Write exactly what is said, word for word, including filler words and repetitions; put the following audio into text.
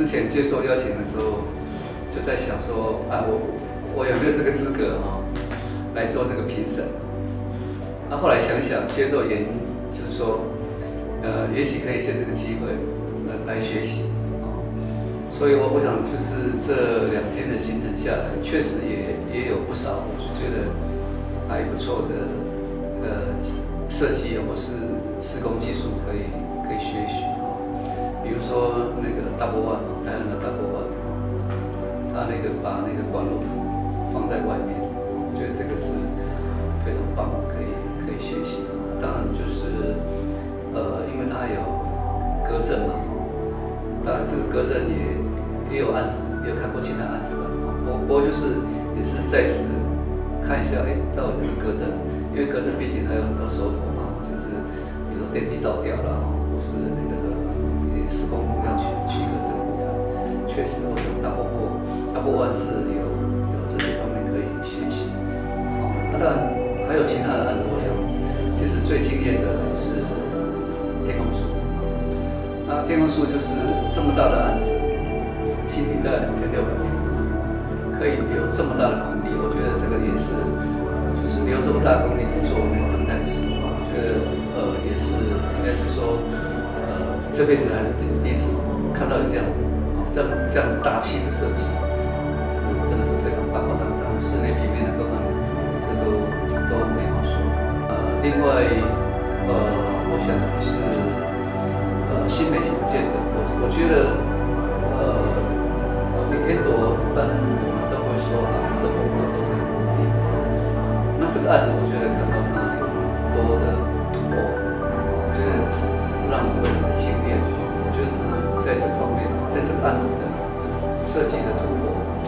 之前接受邀请的时候，就在想说，啊，我我有没有这个资格啊，来做这个评审？那、啊、后来想想，接受原因就是说，呃，也许可以借这个机会来来学习啊。所以我我想就是这两天的行程下来，确实也也有不少，我就觉得还不错的呃设计或是施工技术可以可以学习。比如说那个 Double One， 台湾的 Double One， 他那个把那个管路放在外面，我觉得这个是非常棒，可以可以学习。当然就是呃，因为它有隔震嘛，当然这个隔震也也有案子，也有看过其他案子吧。不不过就是也是再次看一下，哎，到底这个隔震，因为隔震毕竟还有很多手头嘛，就是比如说电梯倒掉了，或是那个。施工要去去一个这个部分，确实，我觉得大部分大部分是有有这些方面可以学习。好，那当然还有其他的案子，我想其实最惊艳的是天空树。那天空树就是这么大的案子，基地大概两千六百平，可以留这么大的空地，我觉得这个也是就是留这么大的空地去做那个生态池，我觉得呃也是应该是说。这辈子还是第一次看到有这样，啊，这样这样大气的设计，是真的是非常棒。当然，当然室内平面的功能，这都都没话说。呃，另外，呃，我想是呃新媒体不见得，我我觉得呃李天铎一般我们都会说啊，他的风格都是很固定。那这个案子我觉得看到他有很多的突破，我觉得。让我们的经验，我觉得在这方面，在这个案子的设计的突破，